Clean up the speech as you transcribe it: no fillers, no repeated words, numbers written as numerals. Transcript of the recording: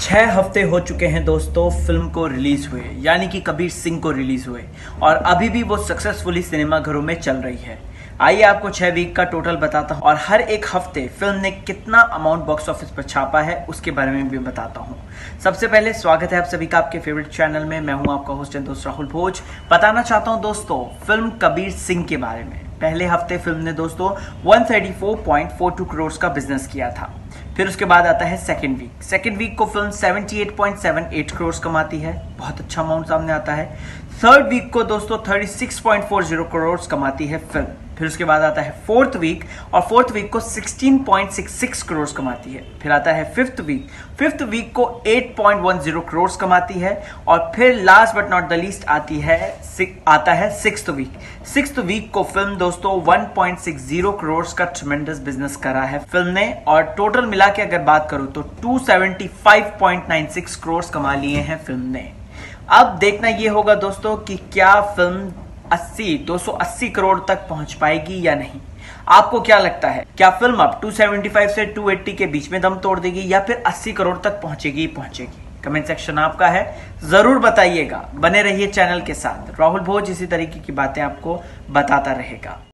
6 हफ्ते हो चुके हैं दोस्तों फिल्म को रिलीज हुए, यानी कि कबीर सिंह को रिलीज हुए, और अभी भी वो सक्सेसफुली सिनेमाघरों में चल रही है। आइए आपको 6 वीक का टोटल बताता हूँ और हर एक हफ्ते फिल्म ने कितना अमाउंट बॉक्स ऑफिस पर छापा है उसके बारे में भी बताता हूँ। सबसे पहले स्वागत है आप सभी का आपके फेवरेट चैनल में। मैं हूँ आपका होस्ट एंड दोस्त राहुल भोज। बताना चाहता हूँ दोस्तों फिल्म कबीर सिंह के बारे में। पहले हफ्ते फिल्म ने दोस्तों 134.42 करोड़ का बिजनेस किया था। फिर उसके बाद आता है सेकेंड वीक को फिल्म 78.78 करोड़ कमाती है, बहुत अच्छा अमाउंट सामने आता है। थर्ड वीक को दोस्तों 36.40 करोड़ कमाती है फिल्म। फिर उसके बाद आता है फोर्थ वीक, और फोर्थ वीक को 16.66 करोड़ कमाती है। फिर आता है फिफ्थ वीक को 8.10 करोड़ कमाती है। और फिर last but not the least आता है सिक्स्थ वीक को फिल्म दोस्तों 1.60 करोड़ का ट्रेमेंडस बिजनेस करा है फिल्म ने, और टोटल मिला के अगर बात करूं तो 275.96 करोड़ कमा लिए हैं फिल्म ने। अब देखना यह होगा दोस्तों कि क्या फिल्म 280 करोड़ तक पहुंच पाएगी या नहीं। आपको क्या लगता है, क्या फिल्म अब 275 से 280 के बीच में दम तोड़ देगी या फिर 80 करोड़ तक पहुंचेगी? कमेंट सेक्शन आपका है, जरूर बताइएगा। बने रहिए चैनल के साथ। राहुल भोज इसी तरीके की बातें आपको बताता रहेगा।